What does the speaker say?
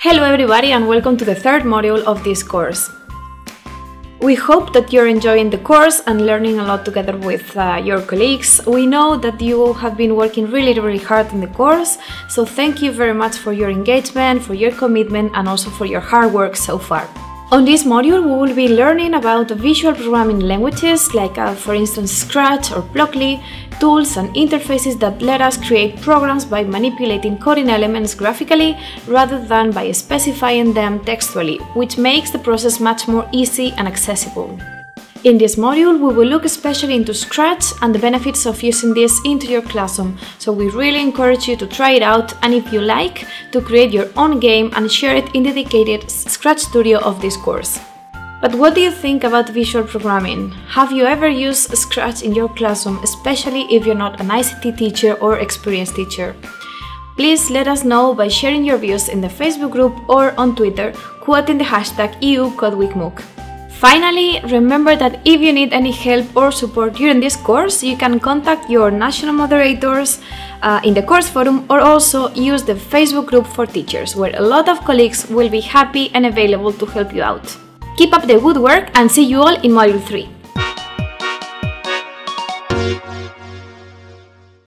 Hello everybody and welcome to the third module of this course. We hope that you're enjoying the course and learning a lot together with your colleagues. We know that you have been working really hard in the course, so thank you very much for your engagement, for your commitment and also for your hard work so far. On this module, we will be learning about visual programming languages like, for instance, Scratch or Blockly, tools and interfaces that let us create programs by manipulating coding elements graphically rather than by specifying them textually, which makes the process much more easy and accessible. In this module, we will look especially into Scratch and the benefits of using this into your classroom, so we really encourage you to try it out and, if you like, to create your own game and share it in the dedicated Scratch studio of this course. But what do you think about visual programming? Have you ever used Scratch in your classroom, especially if you're not an ICT teacher or experienced teacher? Please let us know by sharing your views in the Facebook group or on Twitter, quoting the hashtag #EUCodeWeekMOOC. Finally, remember that if you need any help or support during this course, you can contact your national moderators in the course forum or also use the Facebook group for teachers, where a lot of colleagues will be happy and available to help you out. Keep up the good work and see you all in Module 3.